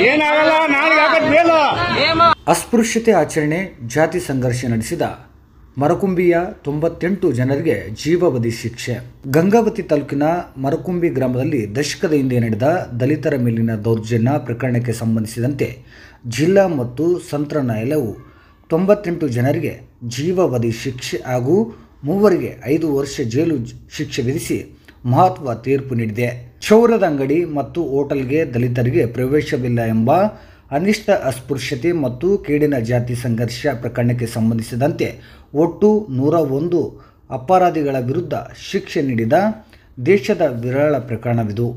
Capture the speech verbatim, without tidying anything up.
ಅಸ್ಪೃಶ್ಯತೆ ಆಚರಣೆ ಜಾತಿ ಸಂಘರ್ಷ ನಡೆಸಿದ ಮರಕುಂಬಿಯ ತೊಂಬತ್ತೆಂಟು ಜನರಿಗೆ ಜೀವಾವಧಿ ಶಿಕ್ಷೆ. ಗಂಗಾವತಿ ತಾಲೂಕಿನ ಮರಕುಂಬಿ ಗ್ರಾಮದಲ್ಲಿ ದಶಕದ ಹಿಂದೆ ನಡೆದ ದಲಿತರ ಮೇಲಿನ ದೌರ್ಜನ್ಯ ಪ್ರಕರಣಕ್ಕೆ ಸಂಬಂಧಿಸಿದಂತೆ ಜಿಲ್ಲಾ ಮತ್ತು ಸತ್ರ ನ್ಯಾಯಾಲಯವು ತೊಂಬತ್ತೆಂಟು ಜನರಿಗೆ ಜೀವಾವಧಿ ಶಿಕ್ಷೆ ಹಾಗೂ ಮೂವರಿಗೆ ಐದು ವರ್ಷ ಜೈಲು ಶಿಕ್ಷೆ ವಿಧಿಸಿ ಮಹತ್ವ ತೀರ್ಪು ನೀಡಿದೆ. ಕ್ಷೌರದ ಅಂಗಡಿ ಮತ್ತು ಹೋಟೆಲ್ಗೆ ದಲಿತರಿಗೆ ಪ್ರವೇಶವಿಲ್ಲ ಎಂಬ ಅನಿಷ್ಟ ಅಸ್ಪೃಶ್ಯತೆ ಮತ್ತು ಕೇಡಿನ ಜಾತಿ ಸಂಘರ್ಷ ಪ್ರಕರಣಕ್ಕೆ ಸಂಬಂಧಿಸಿದಂತೆ ಒಟ್ಟು ನೂರ ಒಂದು ಅಪರಾಧಿಗಳ ವಿರುದ್ಧ ಶಿಕ್ಷೆ ನೀಡಿದ ದೇಶದ ವಿರಳ ಪ್ರಕರಣವಿದು.